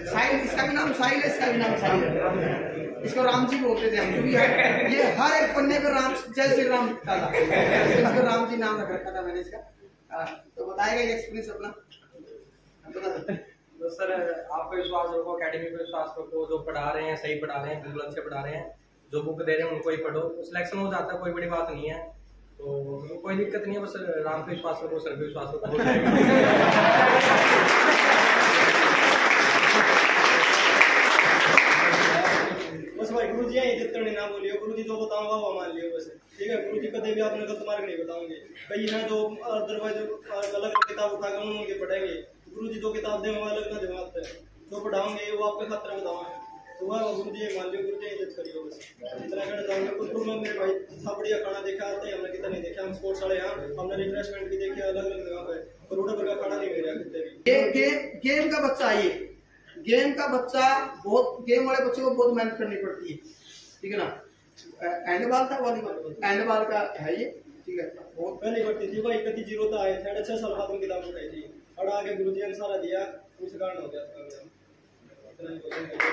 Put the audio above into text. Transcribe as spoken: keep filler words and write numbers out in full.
साहिल, इसका भी नाम साहिल है, इसका भी नाम साहिल है। इसको राम जी बोलते थे हम, क्योंकि ये हर एक पन्ने पे राम, जय श्री राम लिखता था, इसको राम जी नाम रख रखा था मैंने इसका। तो बताएगा ये एक्सपीरियंस अपना। तो सर आपको विश्वास रखो, अकेडमी पे विश्वास रखो, जो पढ़ा रहे हैं सही पढ़ा रहे हैं, बिल्कुल अच्छे पढ़ा रहे हैं, जो बुक दे रहे हैं उनको ही पढ़ो, सिलेक्शन हो जाता है, कोई बड़ी बात नहीं है। तो कोई दिक्कत नहीं है, बस राम पे विश्वास रखो, सर पे विश्वास रखो, हो जाएगा। बस भाई गुरु जी यही जितने ना बोलियो, गुरु जी जो बताऊंगा वो मान लियो बस, ठीक है। गुरु जी कभी भी आपने गलत मार्ग नहीं बताओगे। कई ना जो अदरवाइज अलग अलग किताब उठाकर उनके पढ़ेंगे, गुरु जी जो किताब देंगे वो अलग ना दिमाग पे जो पढ़ाओगे वो आपके खातिर बताओगे, तो वह गुरु जी मान लियो, गुरु जी इज्जत करियो बस, इतना कहना चाहूंगा। कुछ में मेरे भाई सब बढ़िया खाना देखा आते हैं, हमने कितना नहीं देखा, हम स्पोर्ट्स वाले यहाँ हमने रिफ्रेशमेंट भी देखे अलग अलग जगह पे, करोड़ों रुपए का खाना नहीं मिल रहा कितने भी। ये गेम गेम का बच्चा, ये गेम का बच्चा बहुत, गेम वाले बच्चे को बहुत मेहनत करनी पड़ती है, ठीक है ना। हैंडबॉल था, वॉलीबॉल, हैंडबॉल का है ये, ठीक है। बहुत पहले बढ़ती थी भाई, कति जीरो तो आए थे, छह साल बाद में किताब उठाई थी और आगे गुरु जी ने सारा दिया, उस कारण हो गया।